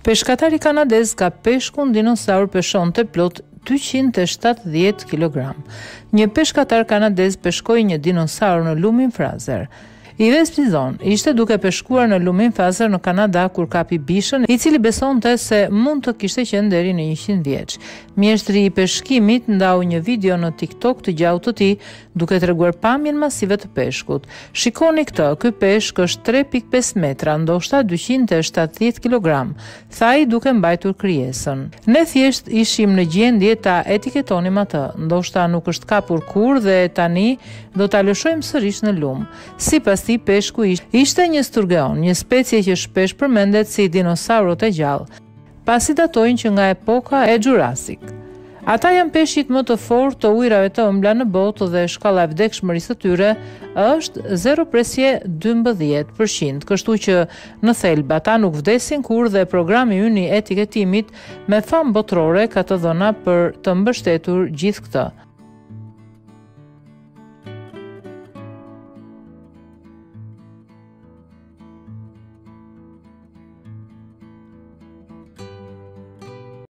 Peshkatari kanadez ka peshkun dinosaur peshonte plot 270 kg. Një peshkatar kanadez peshkoi një dinosaur në lumin Fraser. Yves Pizon ishte duke peshkuar në lumin Fraser në Kanada kur kapi bishën, i cili besonte se mund të kishte qenë deri në 100 vjeç. Mjeshtri i peshkimit ndau një video në TikTok të gjatë të tij, duke treguar pamjen masive të peshkut. Shikoni këtë, ky peshk është 3.5 metra, ndoshta 270 kg, tha ai duke mbajtur krijesën. Ne thjesht ishim në gjendje ta etiketonim atë, ndoshta nuk është kapur kurrë dhe tani do ta lëshojmë sërish në lum. Sipas tij, peshku ishte një sturgeon, një specie që shpesh përmendet si dinosaurët e gjallë, pasi datojnë që nga epoka e Jurassic. Ata janë peshqit më të fortë të ujrave të ëmbla në botë dhe shkalla e vdekshmërisë së tyre është 0.12%, kështu që në thelb ata nuk vdesin kurrë dhe programi ynë i etiketimit me famë botërore ka të dhëna për të mbështetur gjithë këtë.